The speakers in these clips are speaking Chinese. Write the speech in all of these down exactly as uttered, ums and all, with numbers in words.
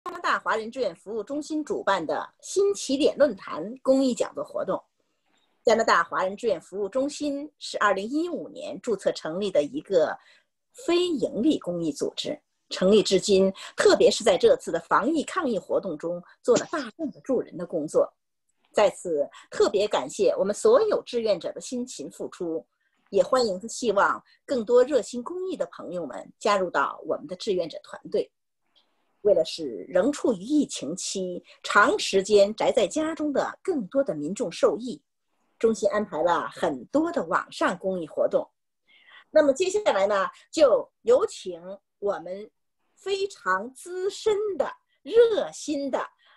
加拿大华人志愿服务中心主办的新起点论坛公益讲座活动。加拿大华人志愿服务中心是二零一五年注册成立的一个非营利公益组织，成立至今，特别是在这次的防疫抗疫活动中，做了大量的助人的工作。在此特别感谢我们所有志愿者的辛勤付出，也欢迎和希望更多热心公益的朋友们加入到我们的志愿者团队。为了使仍处于疫情期、长时间宅在家中的更多的民众受益，中心安排了很多的网上公益活动。那么接下来呢，就有请我们非常资深的、热心的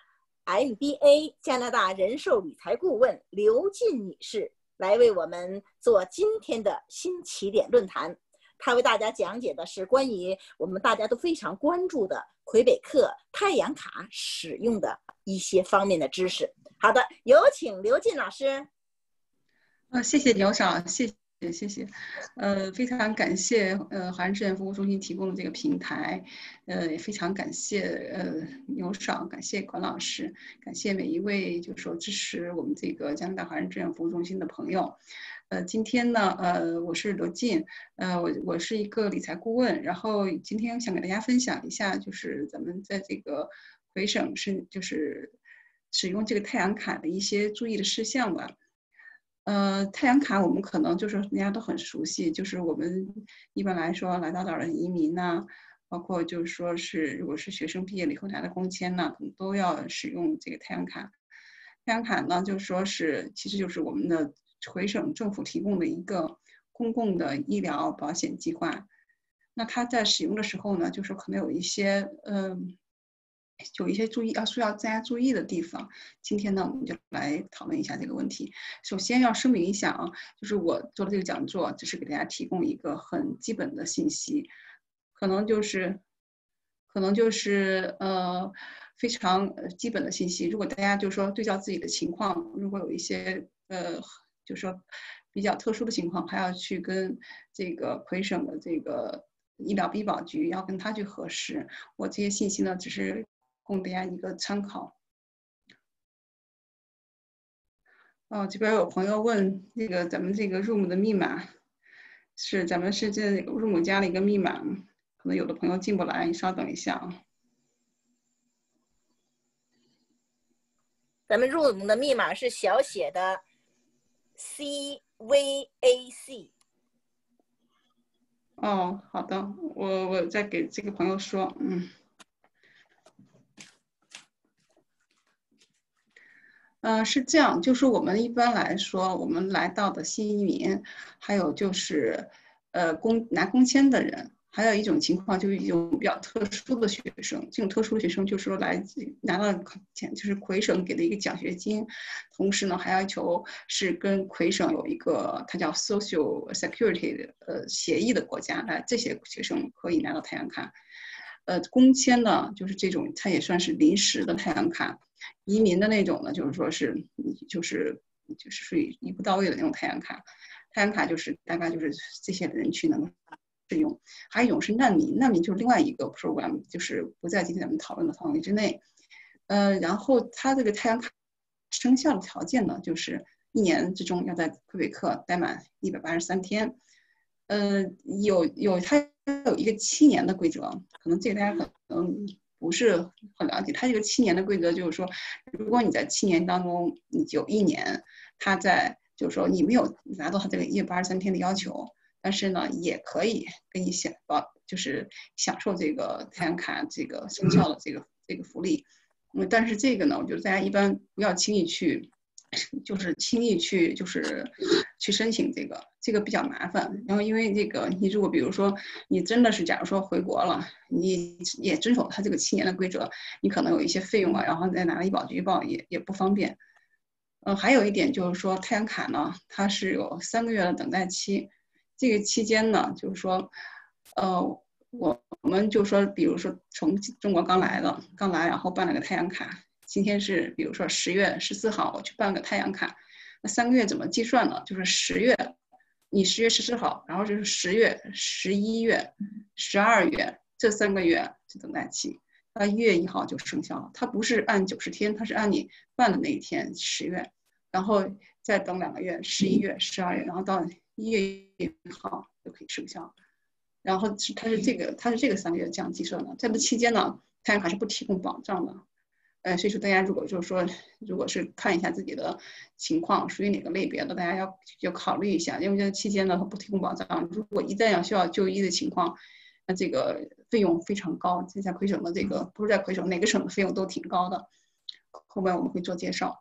M B A 加拿大人寿理财顾问刘进女士来为我们做今天的新起点论坛。她为大家讲解的是关于我们大家都非常关注的魁北克太阳卡使用的一些方面的知识。好的，有请刘进老师。 呃，谢谢牛少，谢谢。谢谢，呃，非常感谢呃华人志愿服务中心提供的这个平台，呃，也非常感谢呃牛少，感谢管老师，感谢每一位就是说支持我们这个加拿大华人志愿服务中心的朋友。呃，今天呢，呃，我是刘进，呃，我我是一个理财顾问，然后今天想给大家分享一下，就是咱们在这个魁省是就是使用这个太阳卡的一些注意的事项吧。呃，太阳卡我们可能就是大家都很熟悉，就是我们一般来说来到这儿的移民呐、啊，包括就是说是如果是学生毕业了以后拿的工签呢，可能都要使用这个太阳卡。太阳卡呢，就是说是其实就是我们的魁省政府提供的一个公共的医疗保险计划。那它在使用的时候呢，就是可能有一些嗯。呃有一些注意要需要大家注意的地方，今天呢我们就来讨论一下这个问题。首先要声明一下啊，就是我做的这个讲座只是给大家提供一个很基本的信息，可能就是可能就是呃非常基本的信息。如果大家就是说对照自己的情况，如果有一些呃就是说比较特殊的情况，还要去跟这个魁省的这个医疗医保局要跟他去核实。我这些信息呢只是供大家一个参考。哦，这边有朋友问这个咱们这个 room 的密码是咱们是这 room 加了一个密码，可能有的朋友进不来，你稍等一下啊。 咱们 room 的密码是小写的 C V A C。 哦，好的，我我再给这个朋友说，嗯。呃，是这样，就是我们一般来说，我们来到的新移民，还有就是，呃，工拿工签的人，还有一种情况就是一种比较特殊的学生。这种特殊的学生就是说来自拿了钱，就是魁省给的一个奖学金，同时呢还要求是跟魁省有一个它叫 Social Security 的呃协议的国家，来这些学生可以拿到太阳卡。呃，工签呢就是这种，它也算是临时的太阳卡。移民的那种呢，就是说是，就是就是属于一步到位的那种太阳卡。太阳卡就是大概就是这些人群能使用。还有一种是难民，难民就是另外一个 program， 就是不在今天咱们讨论的范围之内。呃，然后它这个太阳卡生效的条件呢，就是一年之中要在魁北克待满一百八十三天。呃，有有它有一个七年的规则，可能这个大家可能不是很了解。它这个七年的规则就是说，如果你在七年当中，你有一年，它在就是说你没有拿到它这个一百八十三天的要求，但是呢，也可以给你享保，就是享受这个太阳卡这个生效的这个这个福利。嗯，但是这个呢，我觉得大家一般不要轻易去。就是轻易去就是去申请这个，这个比较麻烦。然后因为这个，你如果比如说你真的是假如说回国了，你也遵守他这个七年的规则，你可能有一些费用啊，然后再拿医保局报也也不方便。呃，还有一点就是说，太阳卡呢，它是有三个月的等待期，这个期间呢，就是说，呃，我我们就说，比如说从中国刚来的，刚来然后办了个太阳卡。今天是比如说十月十四号，我去办个太阳卡，那三个月怎么计算呢？就是十月，你十月十四号，然后就是十月、十一月、十二月这三个月是等待期， 它一月一号就生效了。它不是按九十天，它是按你办的那一天十月，然后再等两个月，十一月、十二月，然后到一月一号就可以生效。然后它是这个它是这个三个月这样计算的。在这期间呢，太阳卡是不提供保障的。呃，所以说大家如果就是说，如果是看一下自己的情况属于哪个类别的，大家要要考虑一下，因为这期间呢它不提供保障。如果一旦要需要就医的情况，那这个费用非常高。这在魁省的这个不是在魁省，哪个省的费用都挺高的。后面我们会做介绍。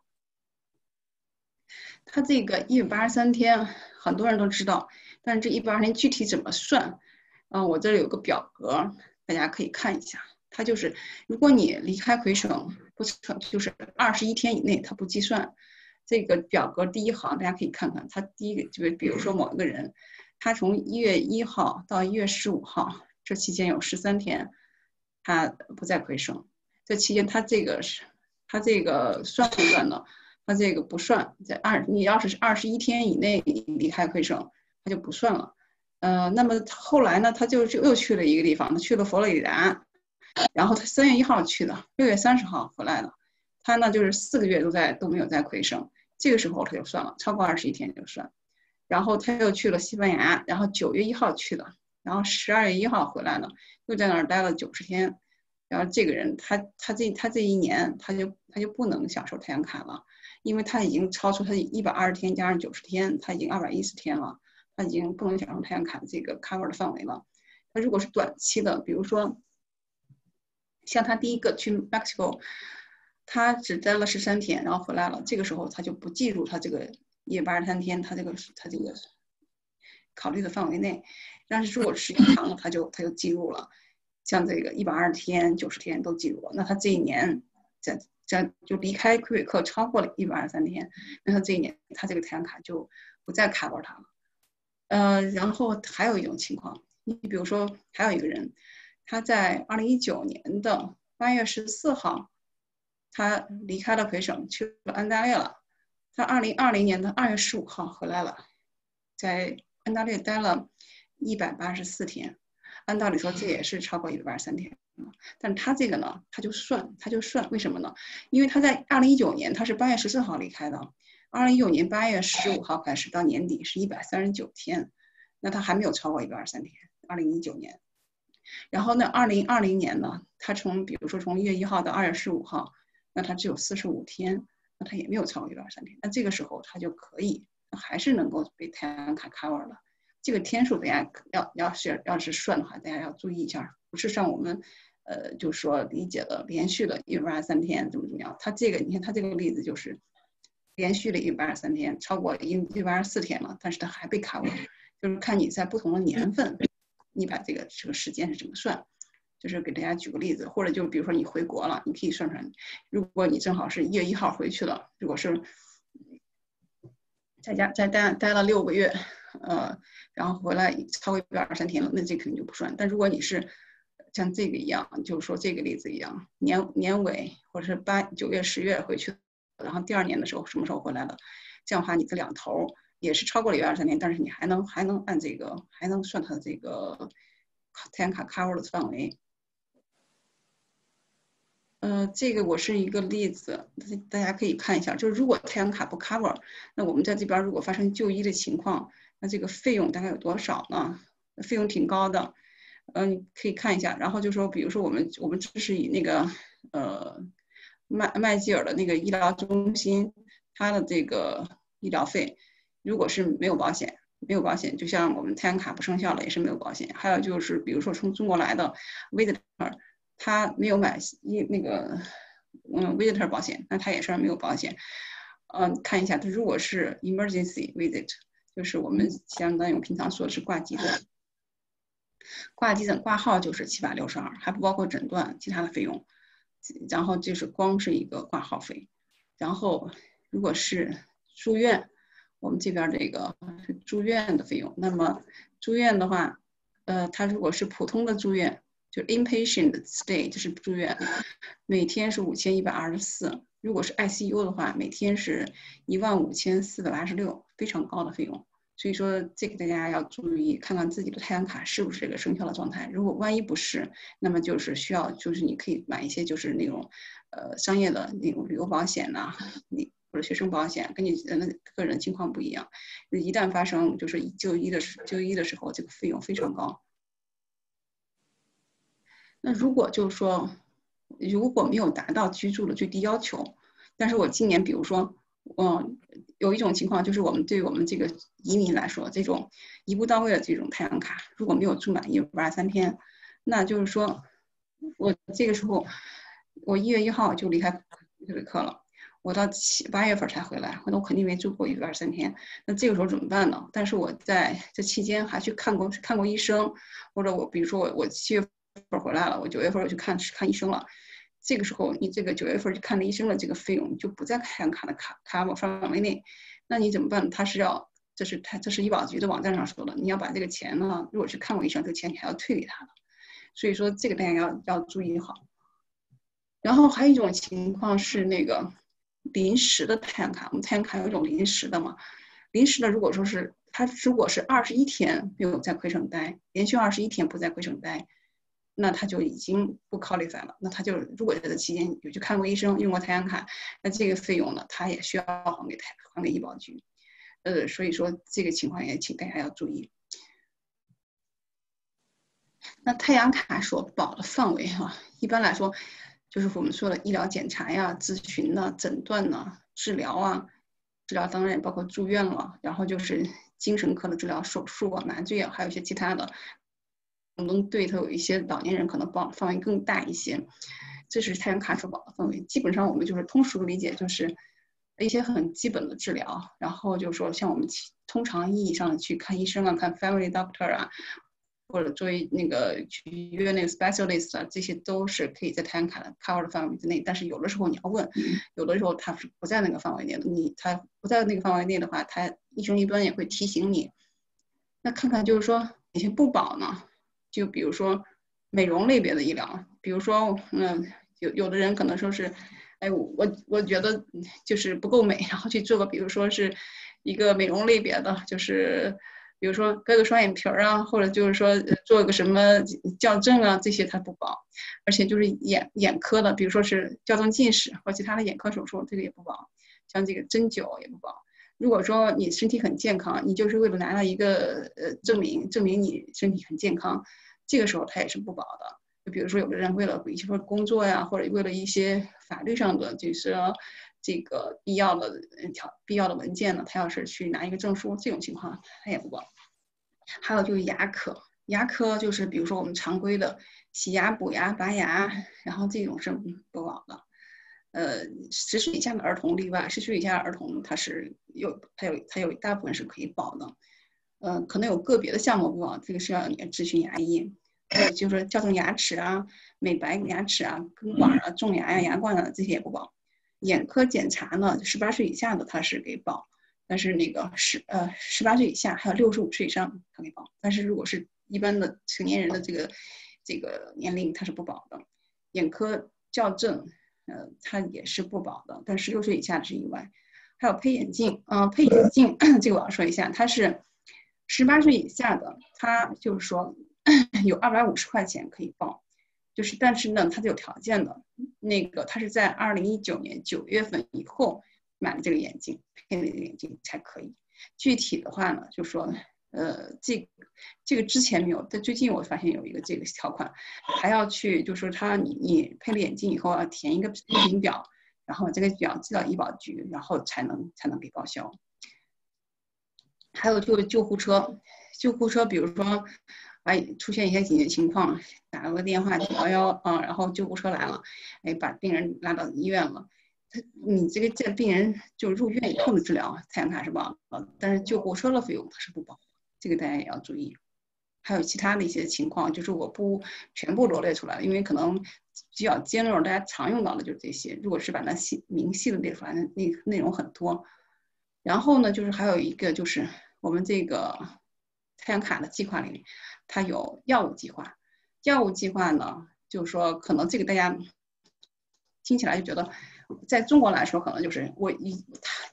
它这个一百八十三天很多人都知道，但是这一百八十天具体怎么算？嗯，我这里有个表格，大家可以看一下。它就是如果你离开魁省不就是二十一天以内，它不计算。这个表格第一行大家可以看看，它第一个就比如说某一个人，他从一月一号到一月十五号这期间有十三天，他不在魁省。这期间他这个是他这个算不算呢？他这个不算，在二你要是二十一天以内离开魁省，他就不算了。呃，那么后来呢，他就又去了一个地方，他去了佛罗里达。然后他三月一号去的，六月三十号回来的，他呢就是四个月都在都没有在魁省，这个时候他就算了，超过二十一天就算。然后他又去了西班牙，然后九月一号去的，然后十二月一号回来了，又在那儿待了九十天。然后这个人他他这他这一年他就他就不能享受太阳卡了，因为他已经超出他一百二十天加上九十天，他已经二百一十天了，他已经不能享受太阳卡这个 cover 的范围了。他如果是短期的，比如说。像他第一个去 Mexico， 他只待了十三天，然后回来了。这个时候他就不计入他这个一百八十三天，他这个他这个考虑的范围内。但是如果时间长了，他就他就计入了。像这个一百二十天、九十天都计入了。那他这一年在在就离开魁北克超过了一百二十三天，那他这一年他这个太阳卡就不再 cover 他了。呃，然后还有一种情况，你比如说还有一个人。他在二零一九年的八月十四号，他离开了魁省，去了安大略了。他二零二零年的二月十五号回来了，在安大略待了一百八十四天。按道理说，这也是超过一百八十三天。但是他这个呢，他就算，他就算，为什么呢？因为他在二零一九年他是八月十四号离开的，二零一九年八月十五号开始到年底是一百三十九天，那他还没有超过一百二十三天。二零一九年。然后呢，二零二零年呢，他从比如说从一月一号到二月十五号，那他只有四十五天，那他也没有超过一百二十三天。那这个时候他就可以，还是能够被太阳卡 cover 了。这个天数大家要要是要是算的话，大家要注意一下，不是像我们呃就是说理解的连续的一百二十三天怎么怎么样。他这个你看他这个例子就是连续的一百二十三天，超过一百二十四天了，但是他还被 cover， 就是看你在不同的年份。你把这个这个时间是怎么算？就是给大家举个例子，或者就比如说你回国了，你可以算算，如果你正好是一月一号回去了，如果是在家在待待了六个月，呃，然后回来超过一百二十三天了，那这肯定就不算。但如果你是像这个一样，就是说这个例子一样，年年尾或者是八九月十月回去，然后第二年的时候什么时候回来了，这样的话你这两头。也是超过了一百二十三天，但是你还能还能按这个还能算它的这个太阳卡 cover 的范围。呃，这个我是一个例子，大家可以看一下。就是如果太阳卡不 cover， 那我们在这边如果发生就医的情况，那这个费用大概有多少呢？费用挺高的，嗯、呃，你可以看一下。然后就说，比如说我们我们这是以那个呃麦麦吉尔的那个医疗中心，它的这个医疗费。如果是没有保险，没有保险，就像我们太阳卡不生效了，也是没有保险。还有就是，比如说从中国来的 visitor， 他没有买一那个嗯 visitor 保险，那他也是没有保险。嗯，看一下，如果是 emergency visit， 就是我们相当于我平常说的是挂急诊，挂急诊挂号就是七百六十二，还不包括诊断其他的费用。然后就是光是一个挂号费，然后如果是住院。我们这边这个是住院的费用，那么住院的话，呃，它如果是普通的住院，就 inpatient stay 就是住院，每天是五千一百二十四。如果是 I C U 的话，每天是一万五千四百八十六，非常高的费用。 所以说这个大家要注意，看看自己的太阳卡是不是这个生肖的状态。如果万一不是，那么就是需要就是你可以买一些就是那种呃商业的那种旅游保险呐、啊，你或者学生保险，跟你的个人情况不一样，一旦发生就是就医的时就医的时候，这个费用非常高。那如果就是说如果没有达到居住的最低要求，但是我今年比如说嗯，有一种情况就是我们对我们这个移民来说，这种一步到位的这种太阳卡，如果没有住满一百二十三天，那就是说我这个时候我一月一号就离开魁北克了，我到七八月份才回来，那我肯定没住过一百二十三天，那这个时候怎么办呢？但是我在这期间还去看过看过医生，或者我比如说我我七月份回来了，我九月份我去看看医生了。这个时候，你这个九月份去看了医生的这个费用就不在太阳卡的卡卡范围内，那你怎么办？他是要，这是他这是医保局的网站上说的，你要把这个钱呢，如果去看过医生，这个钱你还要退给他的，所以说这个大家要要注意好。然后还有一种情况是那个临时的太阳卡，我们太阳卡有一种临时的嘛，临时的如果说是他如果是二十一天没有在魁省待，连续二十一天不在魁省待。那他就已经不 qualify 了，那他就如果在这期间有去看过医生，用过太阳卡，那这个费用呢，他也需要还给还给医保局，呃，所以说这个情况也请大家要注意。那太阳卡所保的范围哈、啊，一般来说就是我们说的医疗检查呀、咨询呐、诊断呐、治疗啊，治疗当然也包括住院了，然后就是精神科的治疗、手术啊、麻醉啊，还有一些其他的。可能对他有一些老年人可能保范围更大一些，这是太阳卡所保的范围。基本上我们就是通俗理解，就是一些很基本的治疗，然后就是说像我们通常意义上的去看医生啊、看 family doctor 啊，或者作为那个去约那个 specialist 啊，这些都是可以在太阳卡的 cover 的范围之内。但是有的时候你要问，有的时候他是不在那个范围内的，你他不在那个范围内的话，他医生一般也会提醒你。那看看就是说哪些不保呢？就比如说美容类别的医疗，比如说，嗯，有有的人可能说是，哎，我我觉得就是不够美，然后去做个，比如说是一个美容类别的，就是比如说割个双眼皮儿啊，或者就是说做个什么矫正啊，这些它不保，而且就是眼眼科的，比如说是矫正近视或其他的眼科手术，这个也不保，像这个针灸也不保。如果说你身体很健康，你就是为了拿到一个呃证明，证明你身体很健康，这个时候它也是不保的。就比如说有的人为了一些工作呀，或者为了一些法律上的就是这个必要的条必要的文件呢，他要是去拿一个证书，这种情况他也不保。还有就是牙科，牙科就是比如说我们常规的洗牙、补牙、拔牙，然后这种是不保的。呃，十岁以下的儿童例外，十岁以下的儿童它是有，它有，它有大部分是可以保的，呃，可能有个别的项目不保，这个是要你咨询牙医。还有就是矫正牙齿啊、美白牙齿啊、根管啊、种牙呀、牙冠啊这些也不保。眼科检查呢，十八岁以下的它是给保，但是那个十呃十八岁以下还有六十五岁以上它给保，但是如果是一般的成年人的这个这个年龄它是不保的。眼科矫正。呃，它也是不保的，但十六岁以下的是意外。还有配眼镜，嗯、呃，配眼镜这个我要说一下，它是十八岁以下的，它就是说有二百五十块钱可以报，就是但是呢，它是有条件的，那个它是在二零一九年九月份以后买了这个眼镜，配了这个眼镜才可以。具体的话呢，就说。呃，这个这个之前没有，但最近我发现有一个这个条款，还要去，就是说他你你配了眼镜以后要填一个证明表，然后这个表寄到医保局，然后才能才能给报销。还有就是救护车，救护车比如说，哎出现一些紧急情况，打了个电话九幺幺啊，然后救护车来了，哎把病人拉到医院了。你这个这病人就入院以后的治疗，太阳卡是保，但是救护车的费用它是不保。这个大家也要注意，还有其他的一些情况，就是我不全部罗列出来，因为可能比较尖锐，大家常用到的就是这些。如果是把它细明细的列出来，那内容很多。然后呢，就是还有一个就是我们这个太阳卡的计划里面，它有药物计划。药物计划呢，就是说可能这个大家听起来就觉得，在中国来说，可能就是我一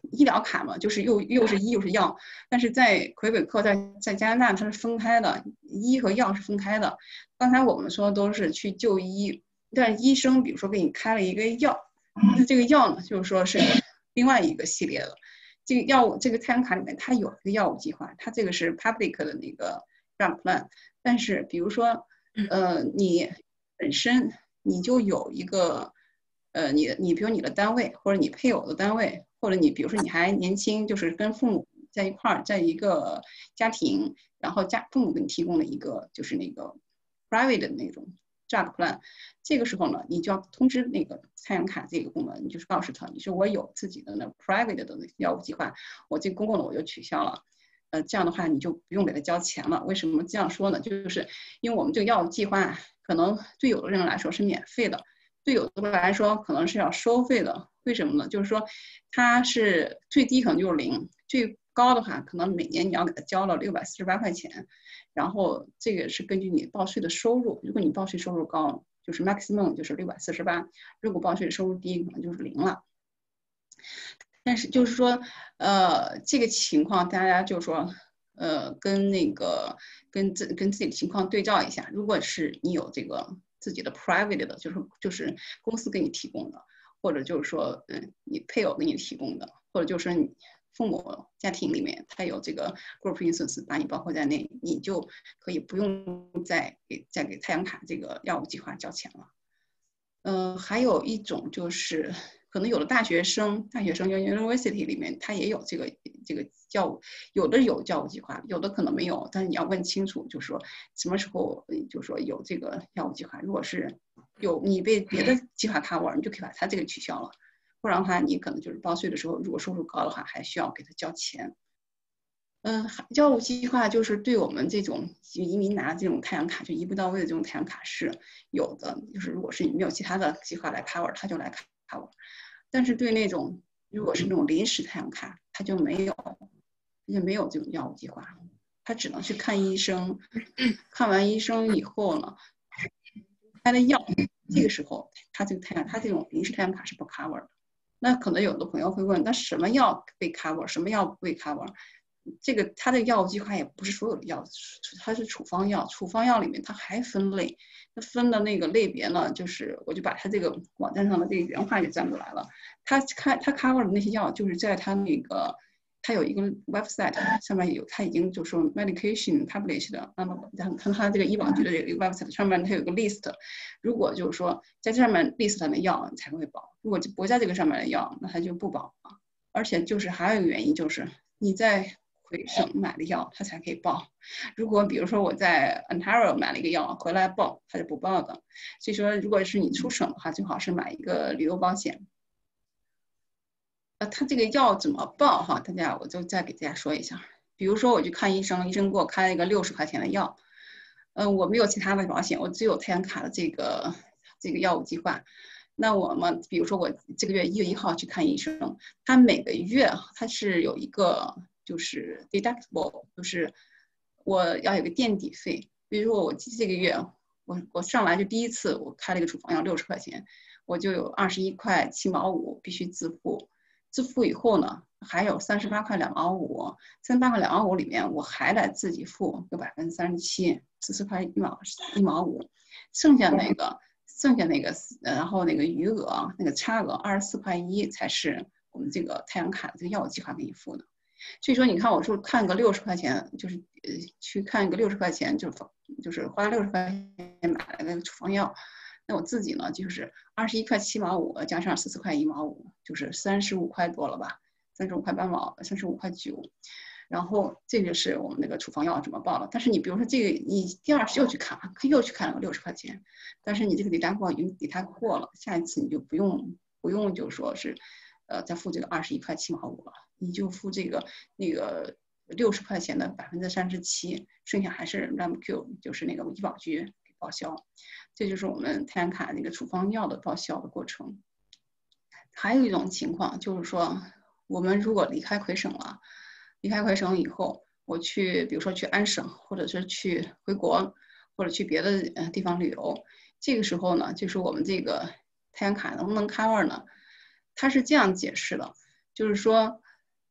医疗卡嘛，就是又又是医又是药，但是在魁北克在在加拿大它是分开的，医和药是分开的。刚才我们说都是去就医，但医生比如说给你开了一个药，那这个药呢就是说是另外一个系列的。这个药物这个太阳卡里面它有一个药物计划，它这个是 public 的那个 drug plan， 但是比如说呃你本身你就有一个呃你你比如你的单位或者你配偶的单位，或者你比如说你还年轻，就是跟父母在一块儿，在一个家庭，然后家父母给你提供了一个就是那个 private 的那种 drug plan， 这个时候呢，你就要通知那个太阳卡这个部门，你就是告诉他，你说我有自己的那 private 的药物计划，我这个公共的我就取消了。呃，这样的话你就不用给他交钱了。为什么这样说呢？就是因为我们这个药物计划可能对有的人来说是免费的，对有的人来说可能是要收费的。为什么呢？就是说它是最低可能就是零，最高的话可能每年你要给他交了六百四十八块钱，然后这个是根据你报税的收入，如果你报税收入高，就是 maximum 就是六百四十八，如果报税收入低可能就是零了。但是就是说，呃，这个情况大家就是说，呃，跟那个跟自跟自己的情况对照一下。如果是你有这个自己的 private 的，就是就是公司给你提供的，或者就是说，嗯，你配偶给你提供的，或者就是说你父母家庭里面他有这个 group insurance 把你包括在内，你就可以不用再给再给太阳卡这个药物计划交钱了。呃，还有一种就是。可能有的大学生，大学生 university 里面，他也有这个这个教务，有的有教务计划，有的可能没有，但是你要问清楚，就是说什么时候，就是说有这个药物计划。如果是有你被别的计划 cover， 你就可以把他这个取消了，不然的话，你可能就是报税的时候，如果收入高的话，还需要给他交钱。嗯，教务计划就是对我们这种移民拿这种太阳卡，就一步到位的这种太阳卡是有的，就是如果是你没有其他的计划来 cover， 他就来 cover。但是对那种如果是那种临时太阳卡，他就没有，也没有这种药物计划，他只能去看医生，看完医生以后呢，开了药，这个时候他这个太阳，他这种临时太阳卡是不 cover 的。那可能有的朋友会问，那什么药被 cover， 什么药不被 cover？这个它的药物计划也不是所有的药，它是处方药，处方药里面它还分类，它分的那个类别呢，就是我就把它这个网站上的这个原话给占过来了。它开它 cover 的那些药，就是在它那个它有一个 website 上面有，它已经就说 medication published 的，那么它它这个医保局的这个 website 上面它有个 list， 如果就是说在这上面 list 上的药你才会保，如果不在这个上面的药，那它就不保了。而且就是还有一个原因就是你在回省买的药，它才可以报。如果比如说我在 Ontario 买了一个药回来报，它就不报的。所以说，如果是你出省的话，最好是买一个旅游保险。呃，它这个药怎么报哈？大家我就再给大家说一下。比如说我去看医生，医生给我开了一个六十块钱的药，嗯、呃，我没有其他的保险，我只有太阳卡的这个这个药物计划。那我们比如说我这个月一月一号去看医生，他每个月他是有一个就是 deductible， 就是我要有个垫底费。比如说我这个月我我上来就第一次我开了一个处方药六十块钱，我就有二十一块七毛五必须自付。自付以后呢，还有三十八块两毛五，三十八块两毛五里面我还得自己付有百分之三十七，四十块一毛一毛五，剩下那个。剩下那个，然后那个余额，那个差额二十四块一才是我们这个太阳卡这个药物计划给你付的。所以说，你看我说看个六十块钱，就是呃去看一个六十块钱，就就是花六十块钱买了个处方药，那我自己呢就是二十一块七毛五加上四十块一毛五，就是三十五块多了吧，三十五块八毛，三十五块九。然后这个是我们那个处方药怎么报的，但是你比如说这个你第二次又去看，又去看了个六十块钱，但是你这个抵达过已经抵达过了，下一次你就不用不用就说是，呃，再付这个二十一块七毛五了，你就付这个那个六十块钱的百分之三十七，剩下还是 R A M Q， 就是那个医保局给报销，这就是我们太阳卡那个处方药的报销的过程。还有一种情况就是说，我们如果离开魁省了。离开魁省以后，我去，比如说去安省，或者是去回国，或者去别的呃地方旅游，这个时候呢，就是我们这个太阳卡能不能 cover 呢？它是这样解释的，就是说，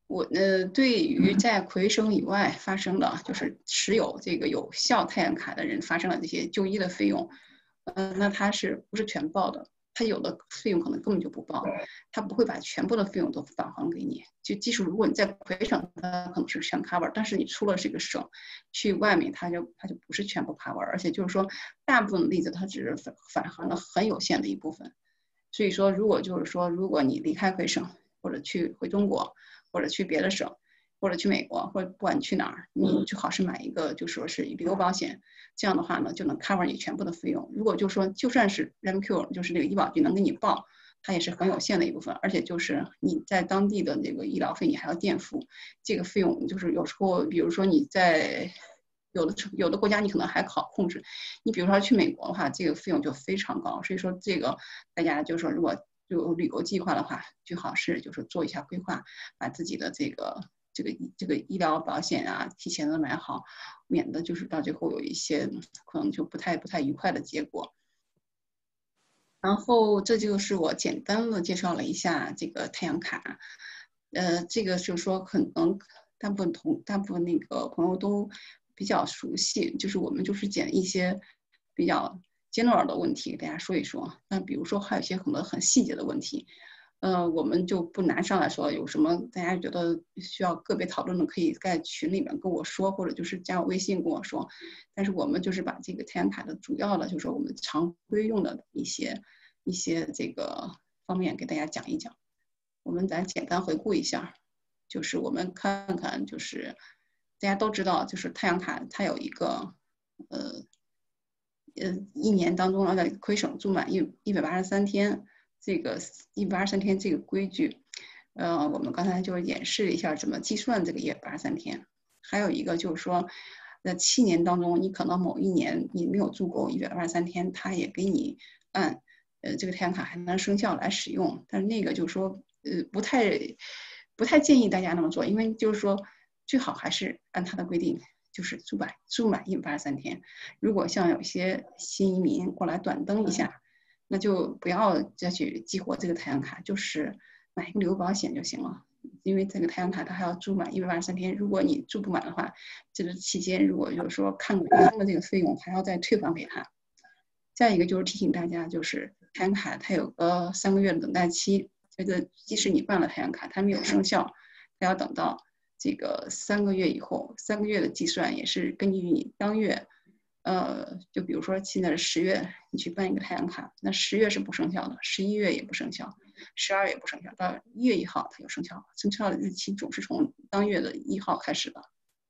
我呃，对于在魁省以外发生的，就是持有这个有效太阳卡的人发生了这些就医的费用，呃，那他是不是全报的？他有的费用可能根本就不报，他不会把全部的费用都返还给你。就即使如果你在魁省，他可能是全 cover， 但是你出了这个省，去外面他就他就不是全部 cover， 而且就是说，大部分的例子他只是返返还了很有限的一部分。所以说，如果就是说，如果你离开魁省或者去回中国，或者去别的省，或者去美国，或者不管你去哪儿，你最好是买一个就说是旅游保险，这样的话呢，就能 cover 你全部的费用。如果就说就算是 R M Q， 就是这个医保局能给你报，它也是很有限的一部分，而且就是你在当地的那个医疗费你还要垫付，这个费用就是有时候，比如说你在有的有的国家你可能还好控制，你比如说去美国的话，这个费用就非常高，所以说这个大家就是说如果有旅游计划的话，最好是就是做一下规划，把自己的这个这个这个医疗保险啊提前的买好，免得就是到最后有一些可能就不太不太愉快的结果。然后这就是我简单的介绍了一下这个太阳卡，呃，这个就是说可能大部分同大部分那个朋友都比较熟悉，就是我们就是捡一些比较 general 的问题给大家说一说。那比如说还有一些很多很细节的问题，呃，我们就不拿上来说，有什么大家觉得需要个别讨论的，可以在群里面跟我说，或者就是加我微信跟我说。但是我们就是把这个太阳卡的主要的，就是我们常规用的一些一些这个方面给大家讲一讲。我们咱简单回顾一下，就是我们看看，就是大家都知道，就是太阳卡它有一个呃呃一年当中要在魁省住满一一百八十三天，这个一百八十三天这个规矩，呃，我们刚才就是演示了一下怎么计算这个一百八十三天。还有一个就是说，在七年当中，你可能某一年你没有住够一百八十三天，它也给你按呃这个太阳卡还能生效来使用。但是那个就是说，呃，不太不太建议大家那么做，因为就是说最好还是按它的规定，就是住满住满一百八十三天。如果像有些新移民过来短登一下，那就不要再去激活这个太阳卡，就是买一个旅游保险就行了。因为这个太阳卡它还要住满一百八十三天，如果你住不满的话，这个期间如果就是说看过的这个费用还要再退还给他。再一个就是提醒大家，就是太阳卡它有个三个月的等待期，这个即使你办了太阳卡，它没有生效，它要等到这个三个月以后，三个月的计算也是根据你当月，呃，就比如说现在是十月，你去办一个太阳卡，那十月是不生效的，十一月也不生效。十二月不生效，到一月一号它就生效了。生效的日期总是从当月的一号开始的。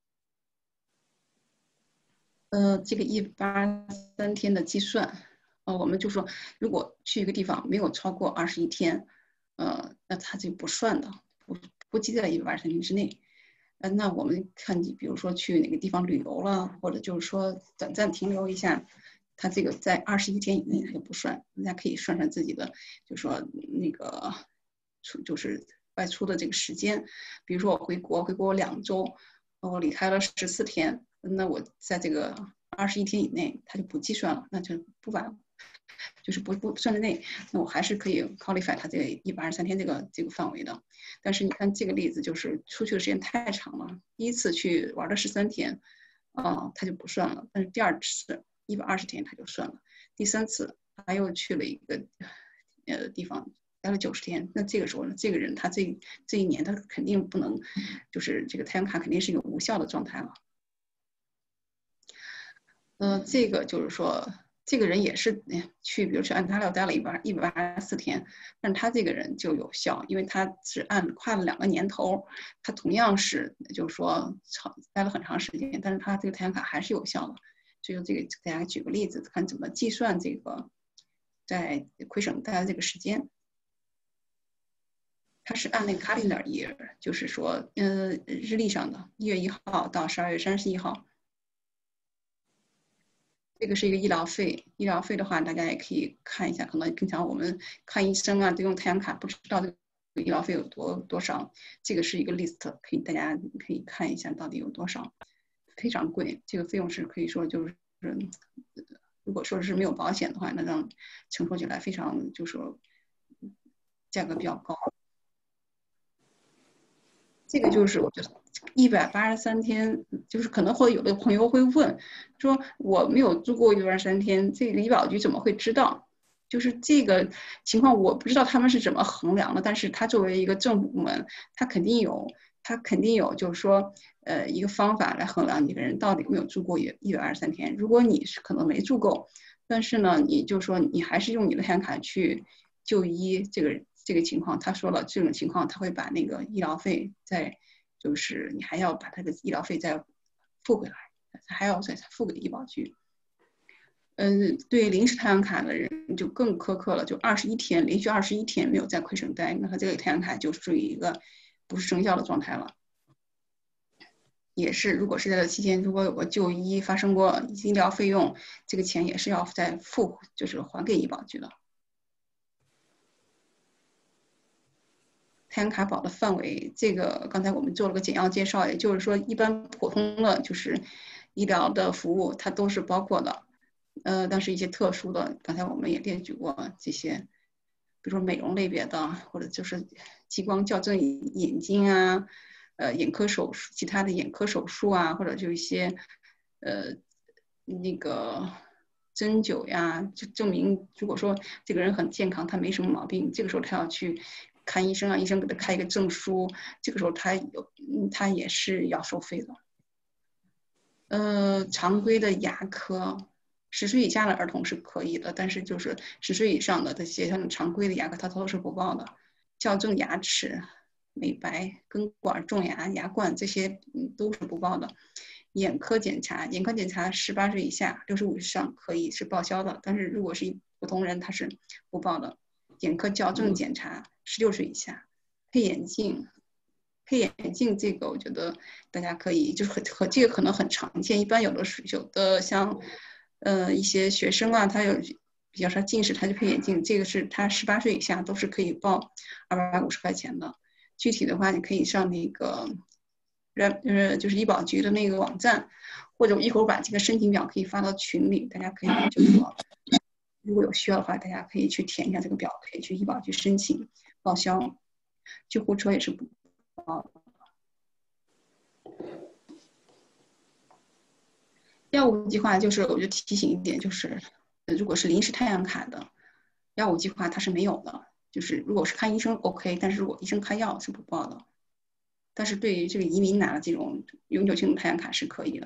呃，这个一百八十三天的计算，呃，我们就说，如果去一个地方没有超过二十一天，呃，那它就不算的，不不计在一百八十三天之内。呃，那我们看你，比如说去哪个地方旅游了，或者就是说短暂停留一下，它这个在二十一天以内它就不算，人家可以算算自己的，就说那个出就是外出的这个时间，比如说我回国，回国两周，我离开了十四天，那我在这个二十一天以内，它就不计算了，那就不把就是不不算在内，那我还是可以 qualify 它这个一百二十三天这个这个范围的。但是你看这个例子，就是出去的时间太长了，第一次去玩了十三天，啊、呃，它就不算了。但是第二次一百二十天它就算了，第三次他又去了一个呃地方待了九十天，那这个时候呢，这个人他这这一年他肯定不能，就是这个太阳卡肯定是一个无效的状态了。呃，这个就是说。这个人也是去，比如去安大略待了一百一百八十四天，但是他这个人就有效，因为他是按跨了两个年头，他同样是就是说长待了很长时间，但是他这个太阳卡还是有效的。所以这个给大家举个例子，看怎么计算这个在魁省待的这个时间。它是按那个 calendar year， 就是说，呃，日历上的一月一号到十二月三十一号。这个是一个医疗费，医疗费的话，大家也可以看一下。可能平常我们看医生啊，都用太阳卡，不知道这个医疗费有多多少。这个是一个 list， 可以大家可以看一下到底有多少，非常贵。这个费用是可以说就是，如果说是没有保险的话，那让承受起来非常就是说价格比较高。 这个就是我觉得一百八十三天，就是可能会有的朋友会问，说我没有住过一百八十三天，这个医保局怎么会知道？就是这个情况，我不知道他们是怎么衡量的，但是他作为一个政府部门，他肯定有，他肯定有，就是说，呃，一个方法来衡量你这个人到底有没有住过一一百二十三天。如果你是可能没住够，但是呢，你就说你还是用你的太阳卡去就医，这个这个情况，他说了，这种情况他会把那个医疗费再，就是你还要把他的医疗费再付回来，还要再付给医保局。嗯，对临时太阳卡的人就更苛刻了，就二十一天连续二十一天没有在魁省待，那他这个太阳卡就属于一个不是生效的状态了。也是，如果是在这期间，如果有过就医发生过医疗费用，这个钱也是要再付，就是还给医保局的。太阳卡保的范围，这个刚才我们做了个简要介绍，也就是说，一般普通的就是医疗的服务，它都是包括的。呃，但是一些特殊的，刚才我们也列举过这些，比如说美容类别的，或者就是激光矫正眼睛啊，呃，眼科手术，其他的眼科手术啊，或者就一些呃那个针灸呀，就证明如果说这个人很健康，他没什么毛病，这个时候他要去看医生啊，医生给他开一个证书，这个时候他有他也是要收费的。呃，常规的牙科。十岁以下的儿童是可以的，但是就是十岁以上的这些像常规的牙科，它都是不报的。矫正牙齿、美白、根管、种牙、牙冠这些，嗯，都是不报的。眼科检查，眼科检查十八岁以下、六十五以上可以是报销的，但是如果是普通人，他是不报的。眼科矫正检查，十六岁以下。配眼镜，配眼镜这个我觉得大家可以，就是很和这个可能很常见，一般有的是有的像。呃，一些学生啊，他有比较说近视，他就配眼镜，这个是他十八岁以下都是可以报二百五十块钱的。具体的话，你可以上那个，呃，就是医保局的那个网站，或者我一会儿把这个申请表可以发到群里，大家可以就是说，如果有需要的话，大家可以去填一下这个表，可以去医保局申请报销。救护车也是不报的。药物计划就是，我就提醒一点，就是如果是临时太阳卡的药物计划，它是没有的。就是如果是看医生 OK， 但是如果医生开药是不报的。但是对于这个移民拿的这种永久性的太阳卡是可以的。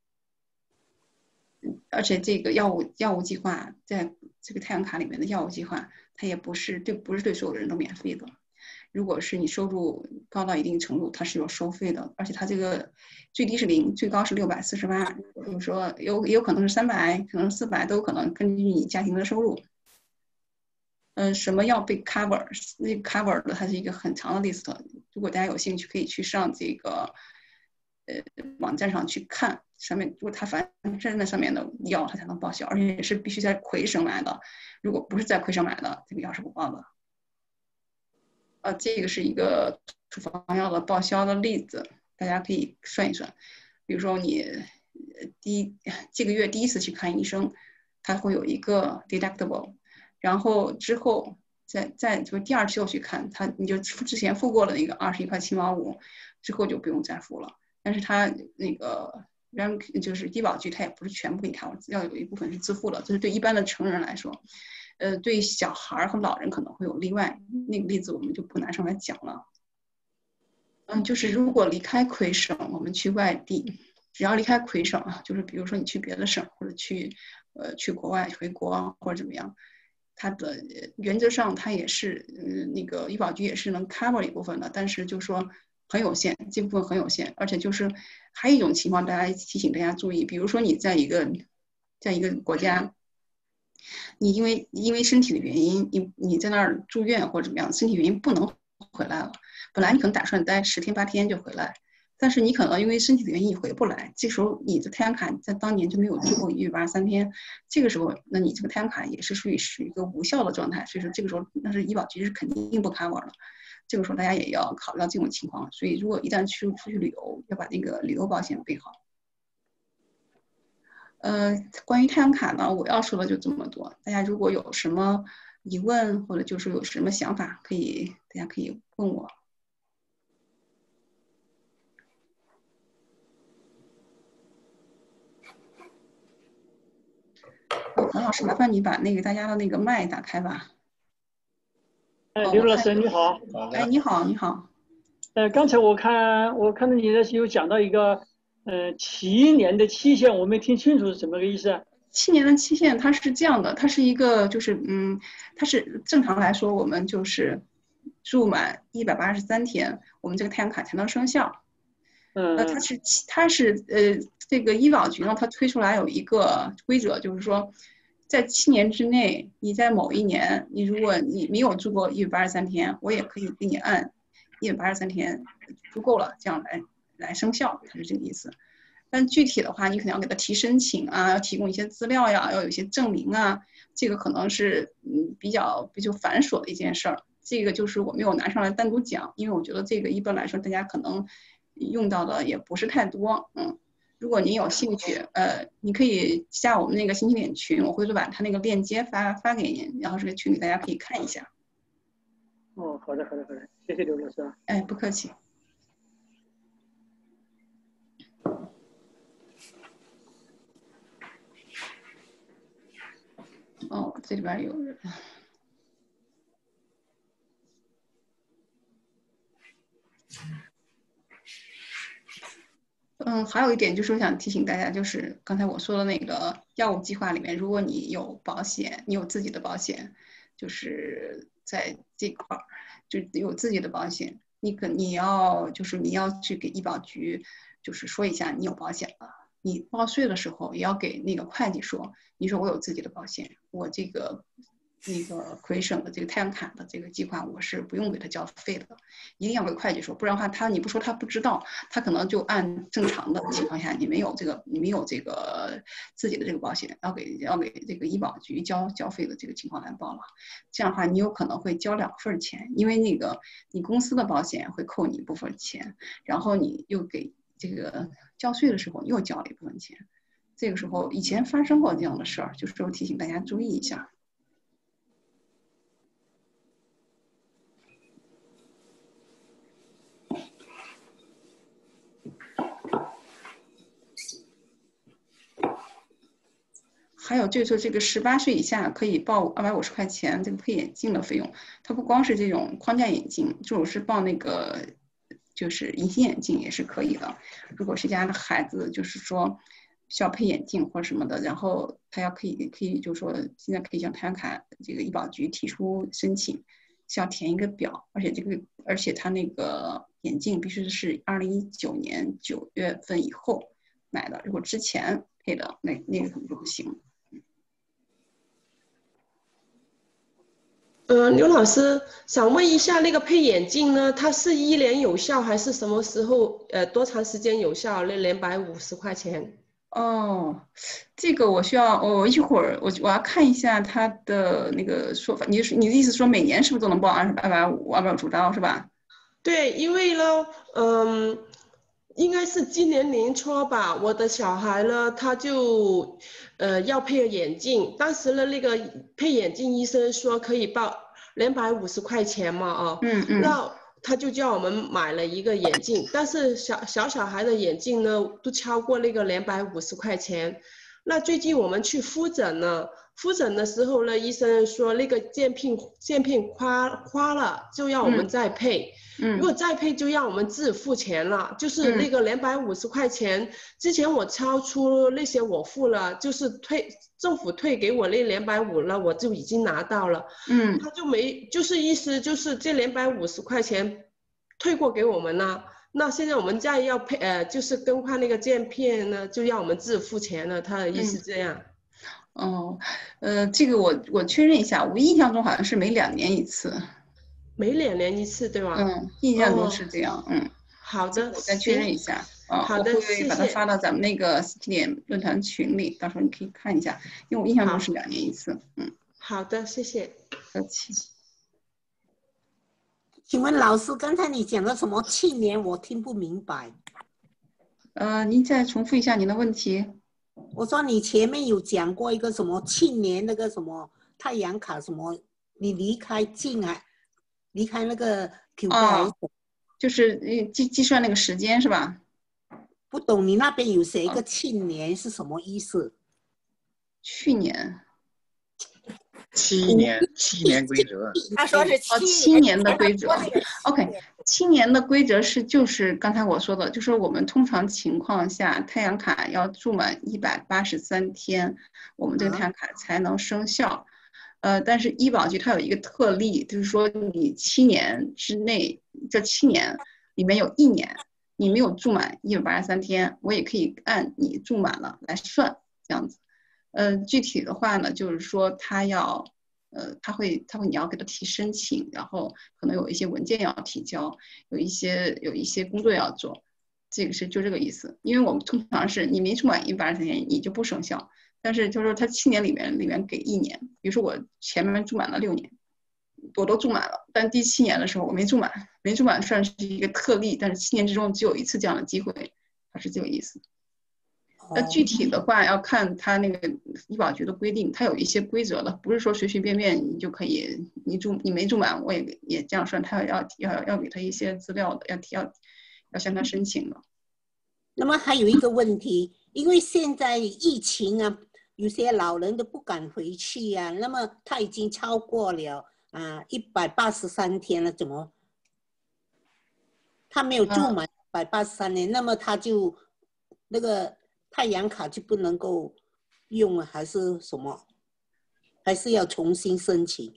而且这个药物药物计划在这个太阳卡里面的药物计划，它也不是对不是对所有人都免费的。如果是你收入高到一定程度，它是有收费的，而且它这个最低是零，最高是六百四十八，就是说有也有可能是三百，可能四百都有可能，根据你家庭的收入。嗯、呃，什么要被 cover？ 那 cover 的它是一个很长的 list， 如果大家有兴趣，可以去上这个呃网站上去看，上面如果它反正在上面的药，它才能报销，而且是必须在魁省买的，如果不是在魁省买的，这个药是不报的。呃，这个是一个处方药的报销的例子，大家可以算一算。比如说你第一这个月第一次去看医生，它会有一个 deductible， 然后之后再再就第二次又去看它，你就之前付过了那个二十一块七毛五，之后就不用再付了。但是它那个就是医保局，它也不是全部给你看，要有一部分是自付的，这是对一般的成人来说。呃，对小孩和老人可能会有例外，那个例子我们就不拿上来讲了。嗯，就是如果离开魁省，我们去外地，只要离开魁省啊，就是比如说你去别的省或者去呃去国外回国或者怎么样，它的原则上它也是嗯、呃、那个医保局也是能 cover 一部分的，但是就说很有限，这部分很有限，而且就是还有一种情况，大家提醒大家注意，比如说你在一个在一个国家。你因为因为身体的原因，你你在那儿住院或者怎么样，身体原因不能回来了。本来你可能打算待十天八天就回来，但是你可能因为身体的原因你回不来，这时候你的太阳卡在当年就没有住够一百八十三天，这个时候那你这个太阳卡也是属于是一个无效的状态，所以说这个时候那是医保局是肯定不 cover 的。这个时候大家也要考虑到这种情况，所以如果一旦去出去旅游，要把那个旅游保险备好。呃，关于太阳卡呢，我要说的就这么多。大家如果有什么疑问，或者就是有什么想法，可以大家可以问我。 王老师，麻烦你把那个大家的那个麦打开吧。 哎， 哦， 刘老我看， 师你好。 哎，你好，你好。 呃，刚才我看我看到你的有讲到一个，呃，七年的期限，我没听清楚是什么个意思啊？ 七年的期限，它是这样的，它是一个就是嗯，它是正常来说，我们就是住满一百八十三天，我们这个太阳卡才能生效。呃，它嗯是七它是呃，这个医保局呢，它推出来有一个规则，就是说，在七年之内，你在某一年，你如果你没有住过一百八十三天，我也可以给你按一百八十三天足够了，这样来来生效，它是这个意思。但具体的话，你可能要给他提申请啊，要提供一些资料呀，要有一些证明啊，这个可能是嗯比较比较繁琐的一件事儿。这个就是我没有拿上来单独讲，因为我觉得这个一般来说大家可能用到的也不是太多，嗯。如果您有兴趣，呃，你可以加我们那个新起点群，我回头把他那个链接发发给您，然后这个群里大家可以看一下。 哦，好的好的好的，谢谢刘老师啊。 哎，不客气。哦，这里边有人。嗯，还有一点就是我想提醒大家，就是刚才我说的那个药物计划里面，如果你有保险，你有自己的保险，就是在这块儿就有自己的保险，你可你要就是你要去给医保局，就是说一下你有保险了。你报税的时候也要给那个会计说，你说我有自己的保险，我这个那个魁省的这个太阳卡的这个计划我是不用给他交费的，一定要给会计说，不然的话他你不说他不知道，他可能就按正常的情况下你没有这个你没有这个自己的这个保险，要给要给这个医保局交交费的这个情况来报了，这样的话你有可能会交两份钱，因为那个你公司的保险会扣你一部分钱，然后你又给这个交税的时候又交了一部分钱，这个时候以前发生过这样的事儿，就是说提醒大家注意一下。还有就是这个十八岁以下可以报二百五十块钱这个配眼镜的费用，它不光是这种框架眼镜，就是是报那个就是隐形眼镜也是可以的。如果是家的孩子就是说需要配眼镜或者什么的，然后他要可以可以就是说现在可以向太阳卡这个医保局提出申请，需要填一个表，而且这个而且他那个眼镜必须是二零一九年九月份以后买的，如果之前配的那那个可能就不行。 呃，刘老师想问一下，那个配眼镜呢，它是一年有效还是什么时候？呃，多长时间有效？那两百五十块钱。 哦，这个我需要，我一会儿我我要看一下他的那个说法。你是你的意思说每年是不是都能报二二百五二百五十刀是吧？ 对，因为呢，嗯，应该是今年年初吧，我的小孩呢，他就呃要配眼镜，当时呢那个配眼镜医生说可以报两百五十块钱嘛，哦， 嗯嗯， 那他就叫我们买了一个眼镜，但是小小小孩的眼镜呢都超过那个两百五十块钱。那最近我们去复诊呢，复诊的时候呢，医生说那个镜片镜片花花了，就要我们再配。 嗯， 如果再配就让我们自付钱了，就是那个两百五十块钱，之前我超出那些我付了，就是退政府退给我那两百五了，我就已经拿到了， 嗯， 他就没，就是意思就是这两百五十块钱退过给我们了，那现在我们再要配呃，就是更换那个镜片呢，就让我们自付钱了，他的意思这样。 嗯、哦，呃，这个我我确认一下，我印象中好像是每两年一次。 每两年一次，对吧？ 嗯，印象中是这样。哦、嗯， 好的， 我再确认一下。啊、哦， 好的， 我会把它发到咱们那个十七点论坛群里，到时候你可以看一下，因为我印象中是两年一次。嗯， 好的，谢谢。 客气。 请问老师，刚才你讲的什么去年我听不明白。 呃，您再重复一下您的问题。 我说你前面有讲过一个什么去年那个什么太阳卡什么，你离开境啊，离开那个 Q 还是、 哦、就是计计算那个时间是吧？ 不懂，你那边有写一个去年是什么意思？ 去年， 七年七年规则。 他说是哦，七年的规则。OK， 七年的规则是就是刚才我说的，就是我们通常情况下，太阳卡要住满一百八十三天，我们这个太阳卡才能生效。呃，但是医保局它有一个特例，就是说你七年之内，这七年里面有一年你没有住满一百八十三天，我也可以按你住满了来算，这样子。呃，具体的话呢，就是说他要，呃，他会他会你要给他提申请，然后可能有一些文件要提交，有一些有一些工作要做，这个是就这个意思。因为我们通常是你没住满一百八十三天，你就不生效。但是就是说他七年里面里面给一年，比如说我前面住满了六年，我都住满了，但第七年的时候我没住满，没住满算是一个特例，但是七年之中只有一次这样的机会，它是这个意思。那具体的话要看他那个医保局的规定，他有一些规则的，不是说随随便便你就可以，你住你没住满我也也这样算，他要要要给他一些资料的，要提要要向他申请的。 那么还有一个问题，因为现在疫情啊，有些老人都不敢回去啊，那么他已经超过了啊一百八十三天了，怎么他没有住满一百八十三天，那么他就那个太阳卡就不能够用了，还是什么？还是要重新申请？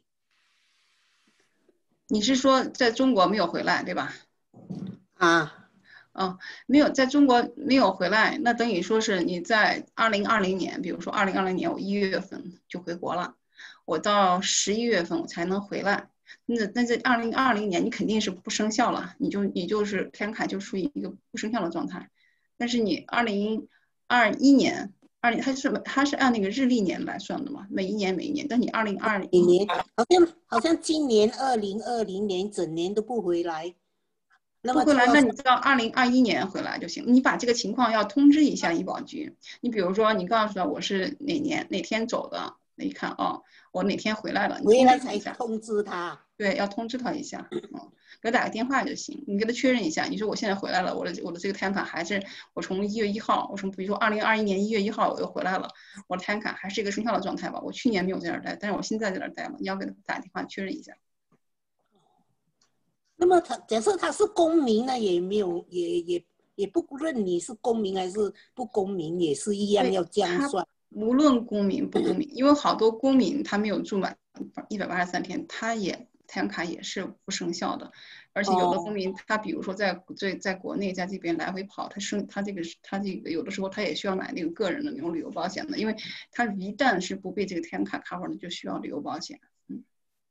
你是说在中国没有回来，对吧？ 啊， 哦，没有在中国没有回来，那等于说是你在二零二零年，比如说二零二零年我一月份就回国了，我到十一月份我才能回来。那那在二零二零年你肯定是不生效了，你就你就是太阳卡就处于一个不生效的状态。但是你二零二一年，二零它是它是按那个日历年来算的嘛，每一年每一年。但你二零二一年好像好像今年二零二零年整年都不回来，那么不回来，那你到二零二一年回来就行。你把这个情况要通知一下医保局。你比如说，你告诉他我是哪年哪天走的，那一看哦，我哪天回来了，你回来才通知他。 对，要通知他一下，嗯，给他打个电话就行。你给他确认一下，你说我现在回来了，我的我的这个太阳卡还是我从一月一号，我从比如说二零二一年一月一号我又回来了，我的太阳卡还是一个生效的状态吧。我去年没有在那儿待，但是我现在在那儿待了，你要给他打电话确认一下。 那么他假设他是公民呢，也没有也也也不论你是公民还是不公民，也是一样要这样算。 无论公民不公民，因为好多公民他没有住满一百八十三天，他也太阳卡也是不生效的。而且有的公民他比如说在在在国内在这边来回跑，他生他这个他这个有的时候他也需要买那个个人的那种旅游保险的，因为他一旦是不被这个太阳卡 cover 的，就需要旅游保险。嗯。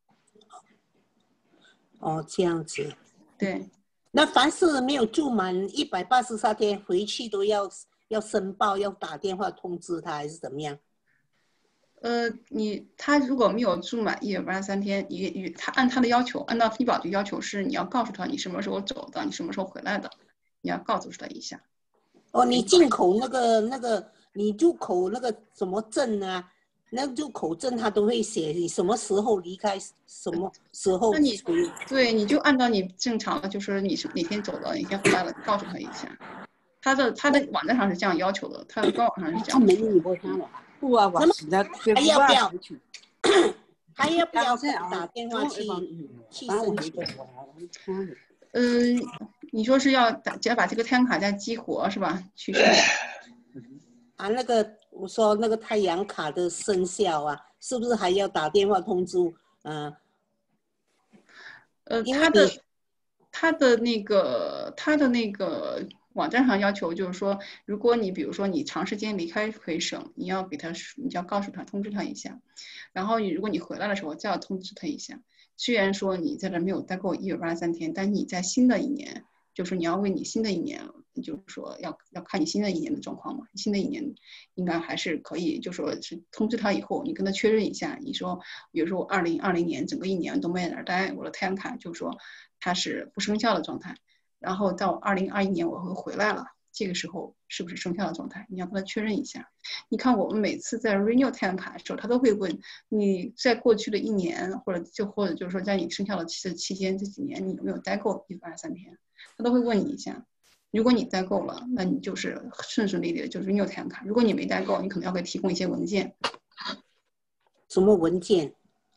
哦，这样子。 对。 那凡是没有住满一百八十三天，回去都要要申报，要打电话通知他，还是怎么样？ 呃，你他如果没有住满一百八十三天，你你他按他的要求，按照医保局要求是你要告诉他你什么时候走的，你什么时候回来的，你要告诉他一下。 哦，你进口那个那个，你入口那个什么证啊？那入口证他都会写你什么时候离开，什么时候。 那你对，你就按照你正常的，就是你是哪天走的，哪天回来了，告诉他一下。他的他的网站上是这样要求的，他的官网上是这样的。 不啊，那么还要不要？还要不要打电话去去申请？ 嗯，你说是要打，只要把这个太阳卡再激活是吧？去申请。 啊，那个我说那个太阳卡的生效啊，是不是还要打电话通知？嗯、 呃，呃，他的他的那个他的那个网站上要求就是说，如果你比如说你长时间离开回省，你要给他，你就要告诉他，通知他一下。然后你如果你回来的时候，再要通知他一下。虽然说你在这没有待够一百八十三天，但你在新的一年，就是你要为你新的一年，就是说要要看你新的一年的状况嘛。新的一年应该还是可以，就说是通知他以后，你跟他确认一下，你说，比如说我二零二零年整个一年都没在那儿待，我的太阳卡就是说它是不生效的状态。然后到二零二一年我会回来了，这个时候是不是生效的状态？你要跟他确认一下。你看我们每次在 renew 太阳卡的时候，他都会问你在过去的一年，或者就或者就是说在你生效的期期间这几年，你有没有待够一百二十三天？他都会问你一下。如果你待够了，那你就是顺顺利利的就是 renew 太阳卡。如果你没待够，你可能要给提供一些文件。 什么文件？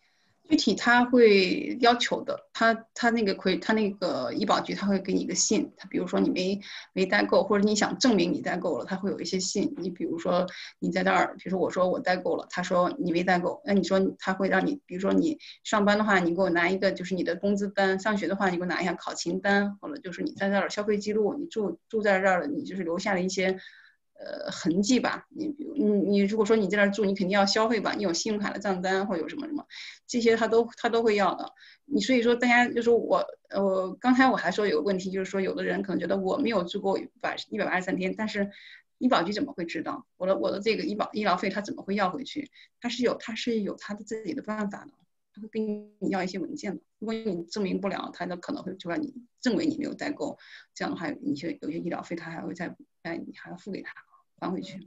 具体他会要求的，他他那个会他那个医保局他会给你一个信，他比如说你没没代购，或者你想证明你代购了，他会有一些信。你比如说你在这儿，比如说我说我代购了，他说你没代购，那你说他会让你，比如说你上班的话，你给我拿一个就是你的工资单；上学的话，你给我拿一下考勤单，或者就是你在这儿消费记录，你住住在这儿了，你就是留下了一些。呃，痕迹吧，你比如你你如果说你在那儿住，你肯定要消费吧，你有信用卡的账单或者有什么什么，这些他都他都会要的。你所以说大家就说我呃，刚才我还说有个问题，就是说有的人可能觉得我没有住够百一百八十三天，但是医保局怎么会知道我的我的这个医保医疗费他怎么会要回去？他是有他是有他的自己的办法的，他会跟你要一些文件的。如果你证明不了，他就可能会就让你认为你没有代购，这样的话，你就有些医疗费他还会再哎你还要付给他。还回去，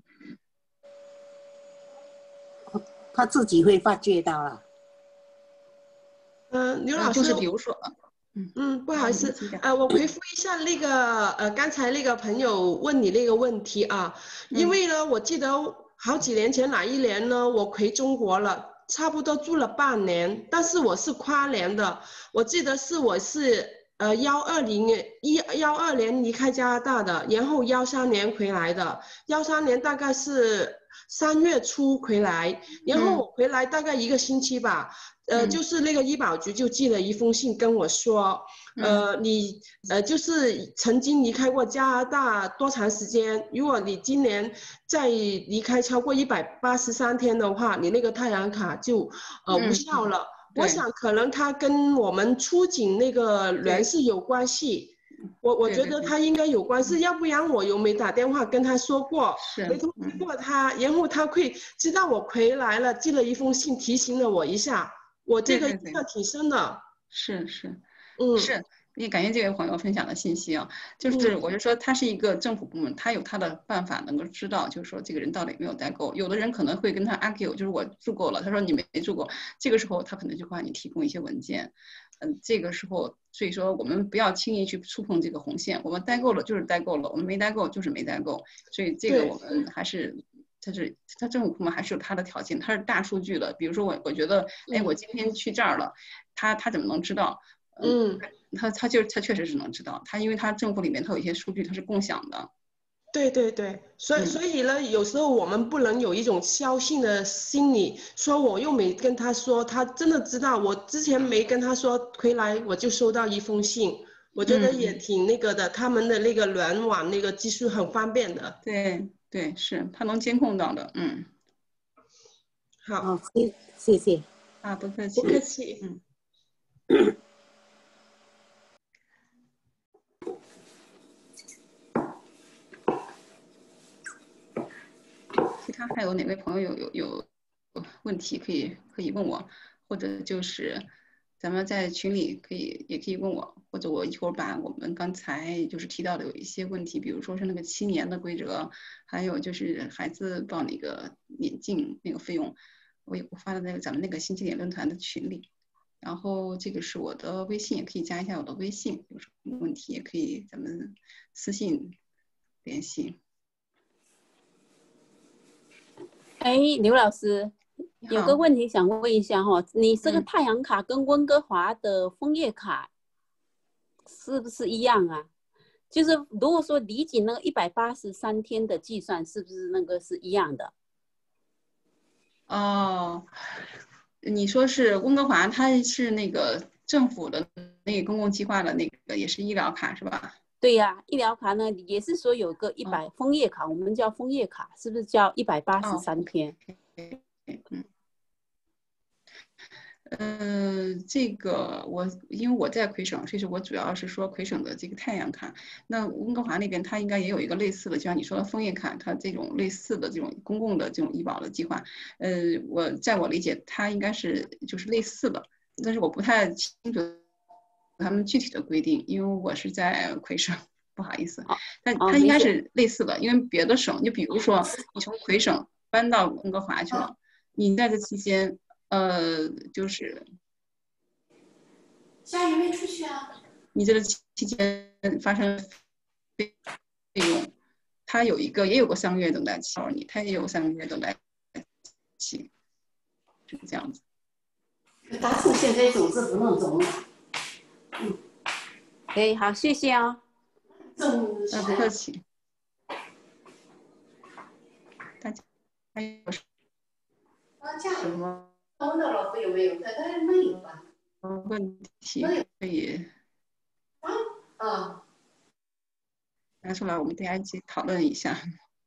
他自己会发觉到了。 嗯、呃，刘老师， 就是比如说， 嗯嗯，不好意思，呃，我回复一下那个呃刚才那个朋友问你那个问题啊，因为呢，我记得好几年前哪一年呢，我回中国了，差不多住了半年，但是我是跨年的，我记得是我是。呃，幺二零年一幺二年离开加拿大的，然后幺三年回来的，幺三年大概是三月初回来，然后我回来大概一个星期吧，嗯、呃，就是那个医保局就寄了一封信跟我说，嗯、呃，你呃就是曾经离开过加拿大多长时间？如果你今年再离开超过一百八十三天的话，你那个太阳卡就呃无效了。嗯我想可能他跟我们出境那个人是有关系，我我觉得他应该有关系，要不然我又没打电话跟他说过，没通知过他，然后他会知道我回来了，寄了一封信提醒了我一下，我这个印象挺深的。 是是， 嗯是。也感谢这位朋友分享的信息啊，就是我就说他是一个政府部门，他有他的办法能够知道，就是说这个人到底有没有代购。有的人可能会跟他 argue， 就是我住够了，他说你没住够，这个时候他可能就会让你提供一些文件。嗯，这个时候所以说我们不要轻易去触碰这个红线，我们代购了就是代购了，我们没代购就是没代购，所以这个我们还是。它是它政府部门还是有它的条件，它是大数据的。比如说我我觉得，哎，我今天去这儿了，他他怎么能知道？ 嗯， 他他就他确实是能知道，他因为他政府里面他有一些数据，他是共享的。 对对对，所以、嗯、所以呢，有时候我们不能有一种侥幸的心理，说我又没跟他说，他真的知道。我之前没跟他说，回来我就收到一封信，我觉得也挺那个的。嗯、他们的那个联网那个技术很方便的。 对对，是他能监控到的。嗯， 好， 好，谢谢谢啊，不客气， 不客气。 嗯。其他还有哪位朋友有有有问题可以可以问我，或者就是咱们在群里可以也可以问我，或者我一会儿把我们刚才就是提到的有一些问题，比如说是那个七年的规则，还有就是孩子报那个眼镜那个费用，我我发的那个咱们那个新起点论坛的群里，然后这个是我的微信，也可以加一下我的微信，有什么问题也可以咱们私信联系。 哎，刘老师，有个问题想问一下哈，你这个太阳卡跟温哥华的枫叶卡是不是一样啊？就是如果说离境那个一百八十三天的计算，是不是那个是一样的？ 哦，你说是温哥华，它是那个政府的那个公共计划的那个，也是医疗卡是吧？ 对呀、啊，医疗卡呢也是说有个一百枫叶卡，我们叫枫叶卡，是不是叫一百八十三天？ 嗯，呃，这个我因为我在魁省，所以说我主要是说魁省的这个太阳卡。那温哥华那边它应该也有一个类似的，就像你说的枫叶卡，它这种类似的这种公共的这种医保的计划。呃，我在我理解，它应该是就是类似的，但是我不太清楚他们具体的规定，因为我是在魁省，不好意思。但它应该是类似的，因为别的省，就比如说你从魁省搬到温哥华去了，你在这期间，呃，就是下雨没出去啊？ 你这个期间发生费用，它有一个也有个三个月等待期，你它也有三个月等待期，是这样子。 他是现在总是不弄种了。 嗯，哎，好，谢谢啊、 种呃，不客气。大家还有什么问到老婆有没有？大概没有吧。 问题可以啊啊。 拿出来，我们大家一起讨论一下。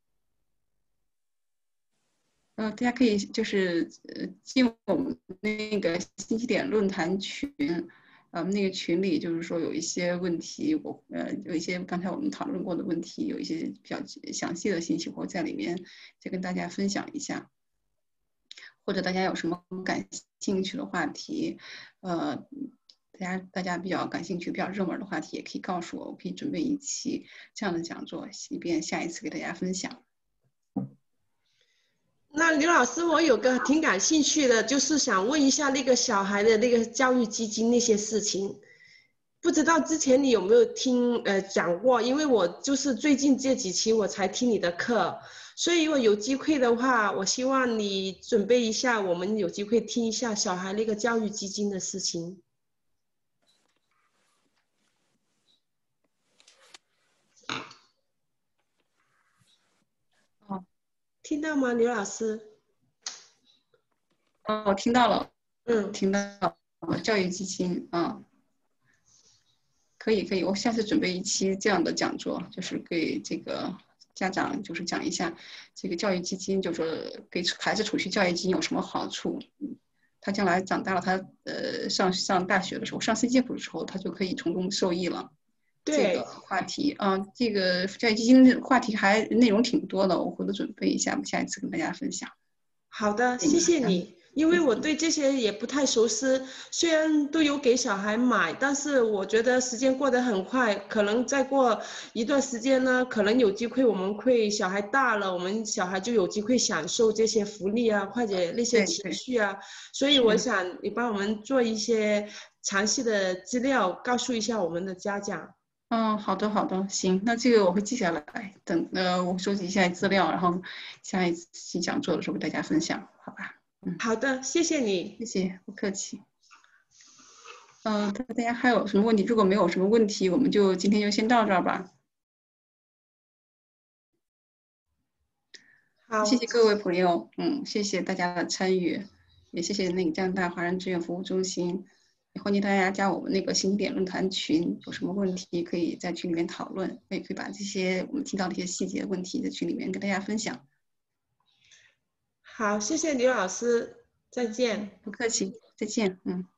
呃，大家可以就是呃进我们那个新起点论坛群，呃，那个群里就是说有一些问题，我呃有一些刚才我们讨论过的问题，有一些比较详细的信息，我在里面再跟大家分享一下。或者大家有什么感兴趣的话题，呃，大家大家比较感兴趣、比较热门的话题，也可以告诉我，我可以准备一期这样的讲座，以便下一次给大家分享。 那刘老师，我有个挺感兴趣的，就是想问一下那个小孩的那个教育基金那些事情，不知道之前你有没有听呃讲过？因为我就是最近这几期我才听你的课，所以如果有机会的话，我希望你准备一下，我们有机会听一下小孩那个教育基金的事情。 哦， 听到吗，刘老师？ 哦，听到了， 嗯， 听到了，教育基金啊，可以可以，我下次准备一期这样的讲座，就是给这个家长就是讲一下这个教育基金，就是说给孩子储蓄教育基金有什么好处。他将来长大了，他呃上上大学的时候，上 C 级谱的时候，他就可以从中受益了。这个话题啊、呃，这个教育基金的话题还内容挺多的，我回头准备一下，下一次跟大家分享。 好的，谢谢你。因为我对这些也不太熟悉，虽然都有给小孩买，但是我觉得时间过得很快，可能再过一段时间呢，可能有机会我们会小孩大了，我们小孩就有机会享受这些福利啊，或者那些情绪啊，所以我想你帮我们做一些详细的资料，告诉一下我们的家长。 嗯，好的好的，行，那这个我会记下来，等呃我收集一下资料，然后下一期讲座的时候给大家分享，好吧？嗯， 好的，谢谢你， 谢谢，不客气。嗯、呃，大家还有什么问题？如果没有什么问题，我们就今天就先到这儿吧。 好， 谢谢各位朋友，嗯，谢谢大家的参与，也谢谢那个加拿大华人志愿服务中心，也欢迎大家加我们那个新起点论坛群，有什么问题可以在群里面讨论，我也可以把这些我们听到的一些细节问题在群里面跟大家分享。 好，谢谢刘老师，再见。 不客气，再见，嗯。